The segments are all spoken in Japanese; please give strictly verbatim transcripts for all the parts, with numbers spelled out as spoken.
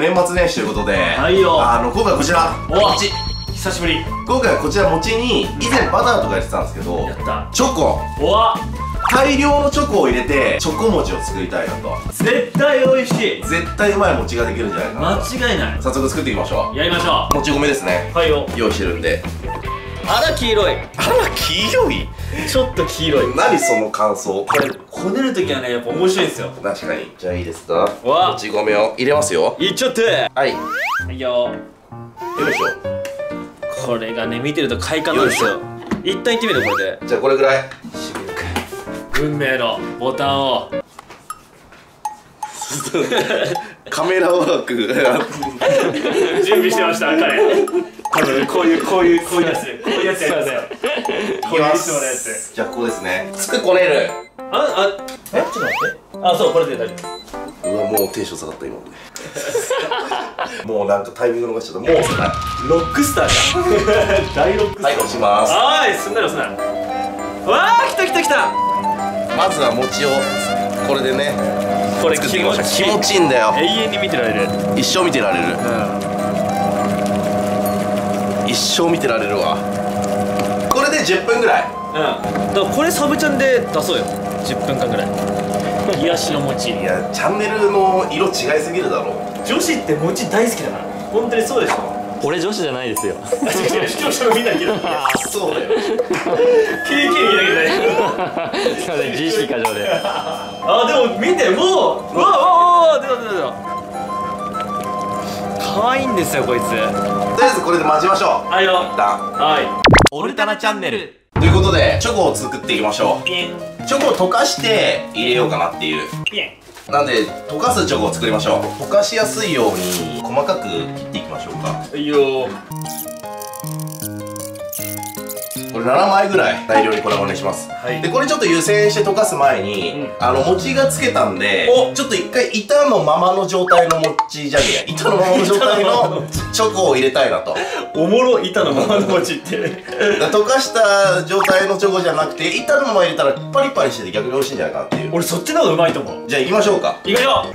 年末年始ということで、 はいよ。 あの今回こちら餅、 久しぶり。 今回はこちら餅に以前バターとかやってたんですけど、 やった。 チョコ、 おわ、 大量のチョコを入れてチョコ餅を作りたいなと。 絶対美味しい。 絶対うまい餅ができるんじゃないかなと。 間違いない。 早速作っていきましょやりましょう。もち米ですね、 う。はいよ。 用意してるんで。 あら黄色い。 あら黄色い。 ちょっと黄色い。 何その感想。 これこねるときはね、やっぱ面白いんですよ。 確かに。じゃあいいですか。 わもち米を入れますよ。 いっちゃって。 はい、よはいよ。 いしょ。 これがね、見てると快感なんですよ。一旦いってみる、これで。 じゃあこれぐらい。 運命のボタンを。 カメラワーク準備してました彼。多分こういうこういうこういうやつこういうやつやりますよ。こういういつものやつ。 じゃあここですね。つくこねる。 ああえちょっと待って。あ、そう、これで大丈夫。 うわ、もうテンション下がった今もうなんかタイミング逃しちゃった。もう遅ない。 ロックスターじゃん。大ロックスター。 はい、押します。 はーい、すんなり押すな。わー、来た来た来た。 まずは餅をこれでね、 これ作っていきましょう。気気持持ちいいんだよ。 永遠に見てられる。 一生見てられる。一生見てられるわ。これでじゅっぷんぐらい。 うん。だからこれサブチャンで出そうよ。じゅっぷんかんぐらい。癒しの餅。 いや、チャンネルの色違いすぎるだろ。 女子って餅大好きだから。本当にそうでしょ。 俺女子じゃないですよ。 違う違う、視聴者のみんなに言う。 そうだよ。 ケーキに言うだけで。 すいません、自意識過剰で。 あ、でも見て、もう、うわうわうわ、出た出た出た。可愛いんですよこいつ。 とりあえずこれで混ぜましょう。 はいよ。 一旦。 はい。 オルタナチャンネル。 ということでチョコを作っていきましょう。 ピンチョコを溶かして入れようかなっていう。 ピン。 なんで溶かすチョコを作りましょう。溶かしやすいように細かく切っていきましょうか。 はいよ。 これななまいぐらい大量に粉々にします、 はい、 でこれちょっと湯煎して溶かす前に、うん、あの餅がつけたんで、おちょっと一回板のままの状態の餅じゃねえや板のままの状態のチョコを入れたいなと。 おもろ、板のままの餅って溶かした状態のチョコじゃなくて板のまま入れたらパリパリしてて逆に美味しいんじゃないかなっていう。 俺そっちの方がうまいと思う。 じゃあ行きましょうか。 行くよ。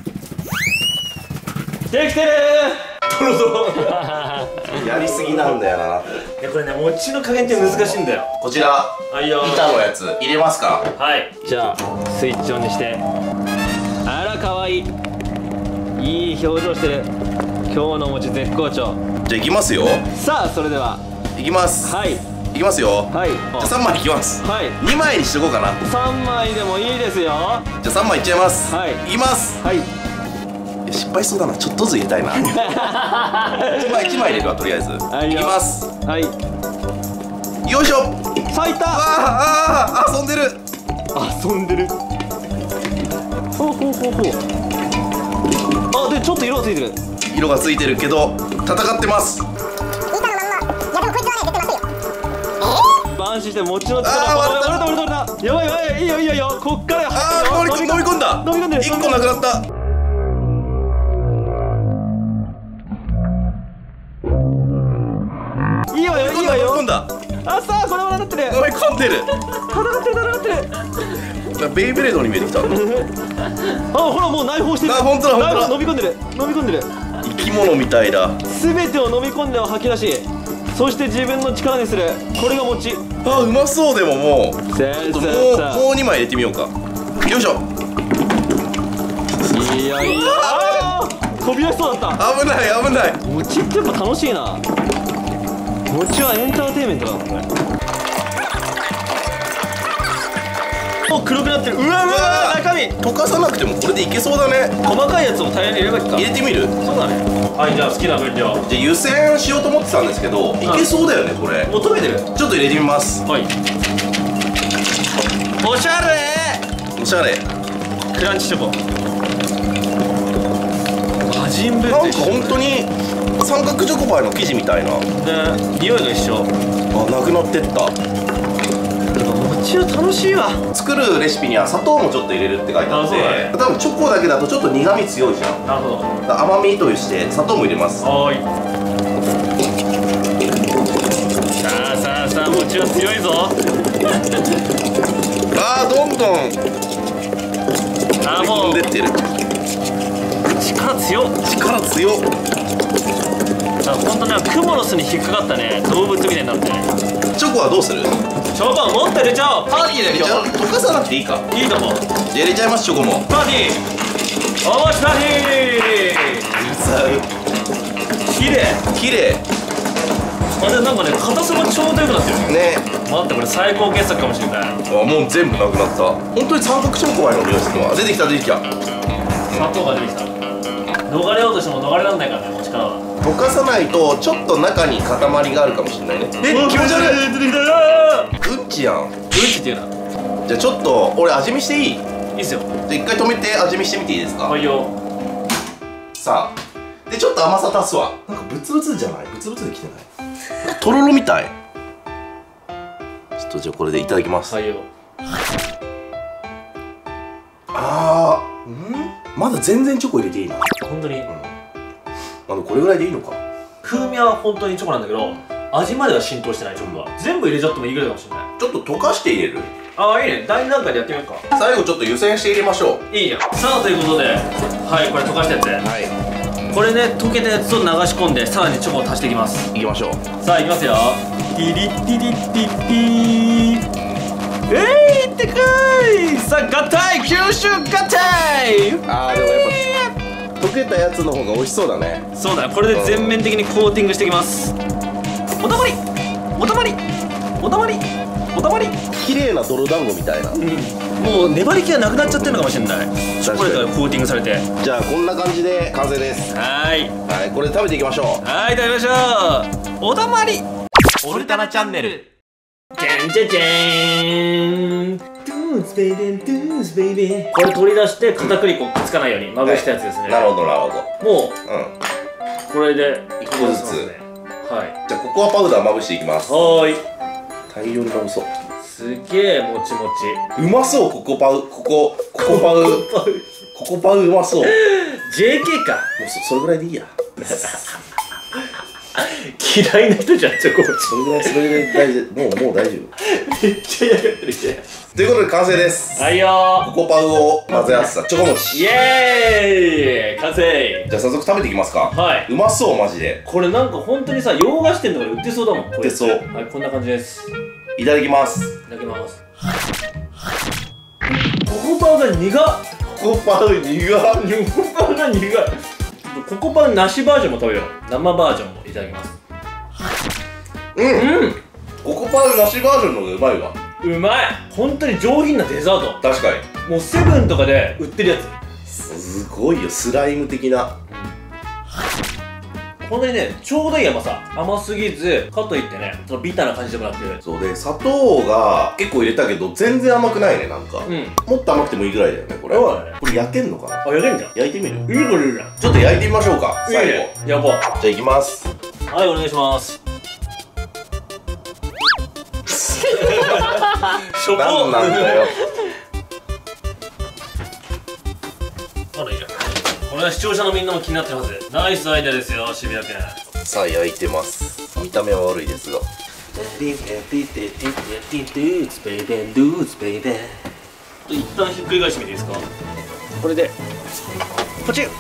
できてるー。ドロドロやりすぎなんだよな。 いや、これね、餅の加減って難しいんだよ。 こちら、 はいよ。 板のやつ入れますか。 はい。 じゃあスイッチオンにして。あら可愛い。いい表情してる。今日のお餅絶好調。 じゃあ行きますよ。 さあそれでは行きます。 はい行きますよ。 はい。 じゃあさんまいいきます。 はい。 にまいにしとこうかな。 さんまいでもいいですよ。 じゃあさんまいいっちゃいます。 はい。 いきます。 はい。 失敗そうだな。ちょっとずつ入れたいな。いちまいいちまい入れるわとりあえず。 はいよ。 いきます。 はい。 よいしょ。 咲いた。 あーあー遊んでる。 遊んでる。ほうほうほうほう。あ、でちょっと色がついてる。 色がついてるけど戦ってます。 安心して餅の力。 あー割れた割れた割れた割れた。やばいやばい。いいよいいよいいよ。こっから。 ああ飲み込んだ。 飲み込んでる。 いっこなくなった。 いいわよいいわよ。 飲み込んだ。 あ、さあこれはなってる。 飲み込んでる。 戦ってる戦ってる。 ベイブレードに見えてきた。 あ、ほらもう内包してる。 あ、本当だ本当だ。 飲み込んでる飲み込んでる。 生き物みたいだ。 すべてを飲み込んでは吐き出し、そして自分の力にする。これが餅。 あ、うまそう。でももうさちょっともうもうにまい入れてみようか。よいしょ。 いいよいいよ。ああ飛び出しそうだった。 危ない危ない。 餅ってやっぱ楽しいな。餅はエンターテインメントだなこれ。もう黒くなってる。うわうわ中身溶かさなくてもこれでいけそうだね。 細かいやつを大量に入れればいいか。 入れてみる。 そうだね。はい、じゃあ好きな分量。 じゃあ湯煎しようと思ってたんですけど、いけそうだよねこれ。 もう溶けてる。 ちょっと入れてみます。 はい。おしゃれおしゃれ。 クランチチョコ。魔人ブーなんかと一緒。 本当に三角チョコパイの生地みたいな。 で、匂いが一緒。 あ、なくなってった。 餅は楽しいわ。 作るレシピには砂糖もちょっと入れるって書いてあっあ、そうだね。 て、多分チョコだけだとちょっと苦味強いじゃん。 なるほど。 甘みとして砂糖も入れます。 はーい。さあさあさあ、餅は強いぞ。 あー、どんどんあー、もう出てる。 力力強っ。 力強っ。 あ、ほんとね、クモの巣に引っかかったね動物みたいになって。 チョコはどうする？ チョコはもっと入れちゃおう。パーティーで入れちゃう？溶かさなくていいか。 いいと思う。 じゃあ入れちゃいます、チョコも。 パーティーおもしパーティー。きれいきれい。 あれなんかね、硬さがちょうどよくなってるね。 待って、これ最高傑作かもしれない。 あ、もう全部なくなった。本当に三角チョコパイの匂いするわ。出てきた出てきた。 砂糖が出てきた。逃れようとしても逃れられないからね、この力は。 溶かさないとちょっと中に塊があるかもしれないね。え、気持ち悪い。 出てきた。 うんちやん。 うんちっていうな。 じゃあちょっと俺味見していい？ いいっすよ。 じゃあ一回止めて味見してみていいですか？ はいよ。 さあ、でちょっと甘さ足すわ。なんかブツブツじゃない？ブツブツできてない？とろろみたい。ちょっとじゃあこれでいただきます。 はいよ。 あー、うん？まだ全然チョコ入れていいな。 本当に。 あのこれぐらいでいいのか。 風味は本当にチョコなんだけど、味までは浸透してないチョコが。全部入れちゃってもいいぐらいかもしれない。 ちょっと溶かして入れる。 ああ、いいね。第二段階でやってみようか。 最後ちょっと湯煎して入れましょう。 いいじゃん。さあ、ということで、はい、これ溶かしたやつ。 はい。 これね、溶けたやつを流し込んで、さらにチョコを足していきます。 いきましょう。 さあ、いきますよ。ティリッティリッティッティー。えいってくーい。さあ、合体吸収合体。 あー、でもやっぱ溶けたやつの方が美味しそうだね。 そうだね。これで全面的にコーティングしていきます。おたまりおたまりおたまりおたまり。 綺麗な泥団子みたいな。 うん、もう粘り気がなくなっちゃってるのかもしれない。チョコレートがコーティングされて。 じゃあこんな感じで完成です。 はーいはい、これで食べていきましょう。 はーい、食べましょう。おたまりオルタナチャンネル。じゃんじゃんじゃーん。トゥースベイベートゥースベイベー。これ取り出して片栗粉くっつかないようにまぶしたやつですね。 なるほどなるほど。 もううん。 これで一個ずつ。 はい。 じゃあココアパウダーまぶしていきます。 はーい。 大量にまぶそう。 すげえもちもち。 うまそう。ココパウココココパウココパウうまそう。もうジェーケー か。 そそれぐらいでいいや。 嫌いな人じゃん、チョコモチ。 それぐらいそれぐらい大丈夫。もうもう大丈夫。 めっちゃ嫌がってるじゃん。 ということで完成です。 はいよココパウを混ぜ合わせたチョコ餅。 イエーイ完成。 じゃあ早速食べていきますか。 はい。 うまそうマジで。 これなんか本当にさ、洋菓子店とかで売ってそうだもん。売ってそう。 はい、こんな感じです。 いただきます。 いただきます。ココパウが苦っ。 ココパウ苦っ。 ココパウが苦い。ココパウなしバージョンも食べよう。生バージョンもいただきます。 うん、 うん、 ココパウなしバージョンの方がうまいわ。 うまい。本当に上品なデザート。 確かに。 もうセブンとかで売ってるやつ。 すごいよ、スライム的な。 本当にね、ちょうどいい甘さ。甘すぎずかといってね、そのビターな感じでもなくて。 そうで、砂糖が結構入れたけど全然甘くないね。なんか、 うん、 もっと甘くてもいいぐらいだよね。これそうだね。 これ焼けんのかな。 あ、焼けんじゃん。 焼いてみる。 いいこれいいじゃん。 ちょっと焼いてみましょうか。最後いいね。やば。 じゃあいきます。 はい、お願いします。しょぼなんなんだよ。 まだいいじゃん。これは視聴者のみんなも気になってるはず。ナイスアイデアですよ、渋谷君。 さあ焼いてます。見た目は悪いですが。 一旦ひっくり返してみていいですか。これでポチッ。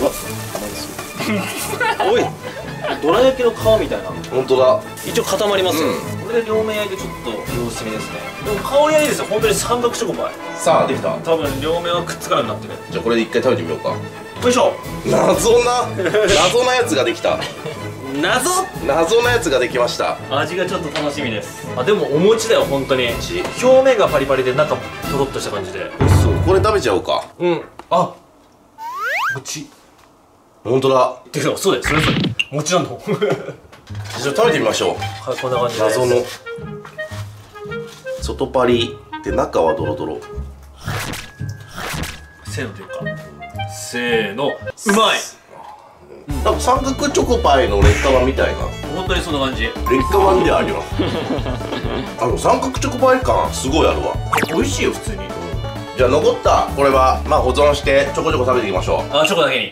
おい、どら焼きの皮みたいな。 本当だ。 一応固まりますよ、 うん、 これで両面焼いてちょっと様子見ですね。でも香りはいいですよ。本当に三角チョコパイ。 さあできた。 多分両面はくっつかなくなってる。 じゃあこれで一回食べてみようか。 よいしょ。 謎な謎なやつができた。 謎謎なやつができました。 味がちょっと楽しみです。あ、でもお餅だよ本当に。表面がパリパリで中とろっとした感じで。 そう、これ食べちゃおうか。 うん。あ、餅。 本当だ。 てかそうだよ、それぞれ餅なんだもん。 じゃあ食べてみましょう。 はい、こんな感じです。 謎の外パリで中はドロドロ。 せーのというか、せーの、うまい。 なんか三角チョコパイの劣化版みたいな。 本当にそんな感じ。 劣化版であるよ。あの三角チョコパイ感すごいあるわ。 美味しいよ普通に。 じゃあ残ったこれはまあ保存してちょこちょこ食べていきましょう。 あ、チョコだけに。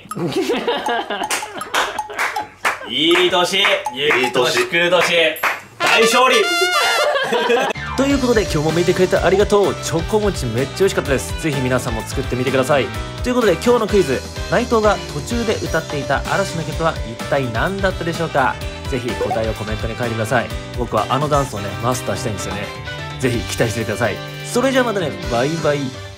いい年、ゆきとしく年、大勝利。 ということで今日も見てくれてありがとう。チョコ餅めっちゃ美味しかったです。ぜひ皆さんも作ってみてください。ということで今日のクイズ、内藤が途中で歌っていた嵐の曲は一体何だったでしょうか。ぜひ答えをコメントに書いてください。僕はあのダンスをねマスターしたいんですよね。ぜひ期待しててください。それじゃあまたね、バイバイ。